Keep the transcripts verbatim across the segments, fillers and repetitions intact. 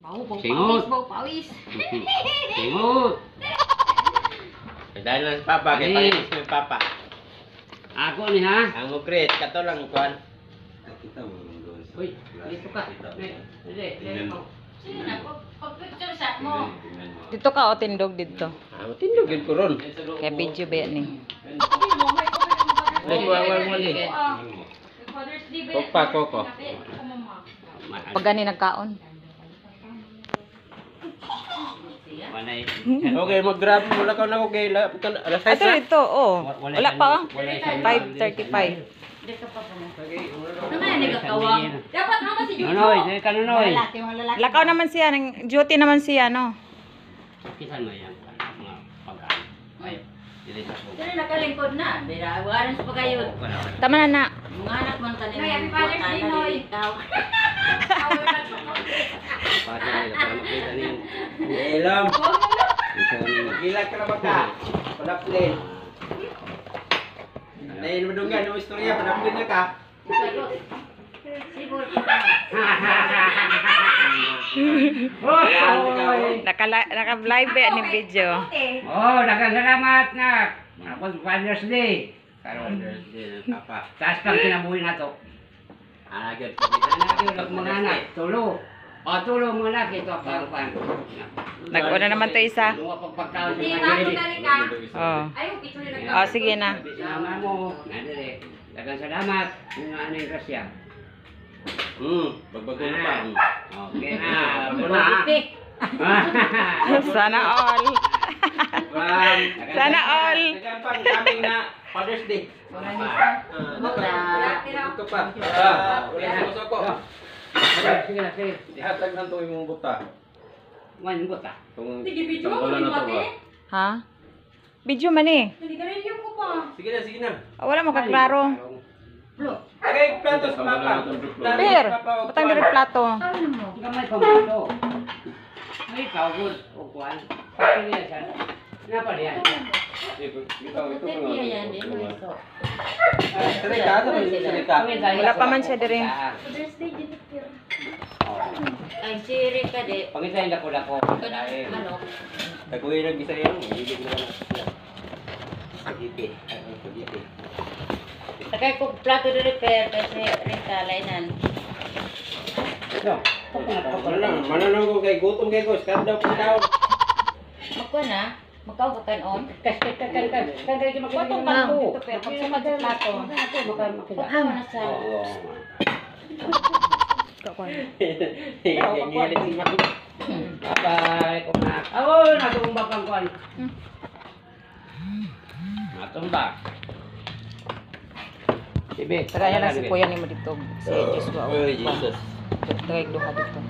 Bau, bau Singot. pawis, bau pawis. Singot. Dahil lang si Papa, kaya Ay. pangit si Papa. Ako ni ha. Ang ukrit, kato lang kuhan. Uy, dito ka. Dili, dili mo. Sino na? Pag-picture shot mo. Dito ka o tindog dito. Ah, matindog yun ko ron. Kaya video ba yan eh. Sabi mo, may comment Ay, wala, wala, wala. Father's Day ba? Kokpa, koko. Pag gani nagkaon. Manay. Okay, mag-grab mula ka na ako kay la- kan- alas Ito seis na. dito, oh. Wala pa oh. five thirty-five. Naman yan, nagkakawang. Dapat naman si Jujo. Nonoy, dili ka nonoy. Lakaw naman siya, ng duty naman siya, no? Kisan mo yan. Mga pagkaan. Ay, dili ka po. Sino nakalingkod na? Bira, waran sa pagayod. Tama na na. Mga anak mo tanin. Noy, happy Father's Day, Noy. Ikaw. Pati nila, para makita niyo. Ilam. Gila ka na ba ka? Padaplin. Dahil madunggan yung istorya, padaplin na ka. Siguro. Naka, naka-live ba ni video? Oh, daghang salamat na. Ako Father's Day. Karon, Thursday ng Papa. Taas pang kinabuhi na to. Ah, good. Anak yun, lang mga anak. Tulo. O, tulo mga anak. Ito ang karupan. Nag-una naman to isa. Mga pagpagkaon sa Hindi, mga bago dili. dali ka. Oh. Ayaw, picture na Oh, sige na. Sama mo. Nadali. Daghang salamat. Yung ano yung grasya. Hmm, bagbago na pa. Hmm. Okay na. Bago na. Sana all. Um, Sana all. Dagan pang coming na Father's Day. Wala Ah, Wala. Ito pa. Ah, wala na gusto ko. Sige na, sige. Ihatag na to yung buta. Man, buta. Itong Sige, video mo. tambalan na to Hindi ba? Ha? Video man eh. Hindi ka rin yung ko pa. Sige na, sige na. Ah, wala mo kaklaro. Okay, plato sa papa. Per, butang diri plato. Ano mo? Gamay pa mo ito. Ay, ikaw, good. O, kuhan. Pati niya siya. Napalihan. Iya yan din. Ito. Salika, ito ba yung salika? Wala pa man siya diri. Father's Day, dito. Ay, si Rika de. Pangisahin na ko na ko. Dahil. Ano? Taguhin ang isa yan. Ibig na lang. Spaghetti. Ay, spaghetti. Takay ko plato de repair kasi Rika lainan. So, pagka na Ano lang, mananaw ko kay gutom kay ko. Skan daw po daw. Magko na. Magkaw ka kanon. Kas, kas, kas, kas, kas. Kagay ka Potong makikita ka ko. dito pero pag sumad sa plato. Potong na sa. Oo. Ngilit si Maki. Bye-bye, kumak. Ako, natumbak ang kuhan. Natumbak. Sibe, Tara yan lang si kuya ni mo dito. Si Joshua. Oh, Jesus. Tara yung duha dito.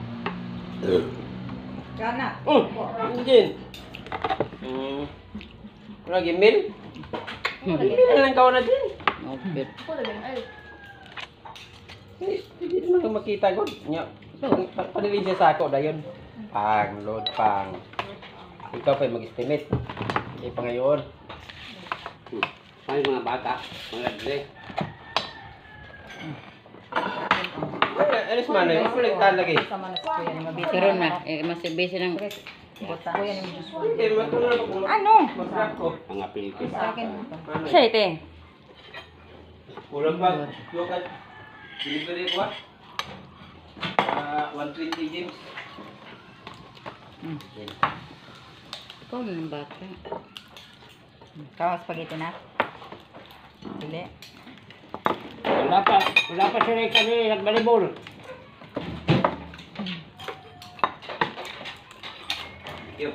Kana. Oh, Jin. Hmm. Lagi mil? Mil lang kawan na din. Okay. Ko lagi ay. Eh, Hindi naman ito makita ko. Nya, pa- Padalin siya sa ako, dayon. Pang, load, pang. Ikaw pa mag-estimate. Hindi pa ngayon. May mga bata, mga dre. Ay, alis man eh. Makulitan lagi. Sama na si kuya ni mo dito. Karon na. Eh mas busy ng Buta. Kuya ni mo Joshua. Eh, matulog ako. Ano? Masarap ko. Mga pilki Sa ba? akin. Ano? Siya ite. Kulang ba? Local delivery ko ah. Ah, one twenty James. Ikaw na ng bata. Kawas spaghetti na. Dili. Wala pa, wala pa sila kami nagbalibol. Yo.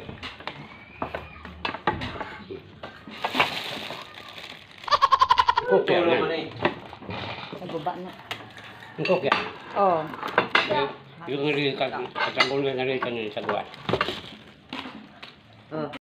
Cook yan. Tulong mo na eh. Sa baba na. Cook yan. Oh. Yung rin, katanggol nga na rin kanina sa buwan.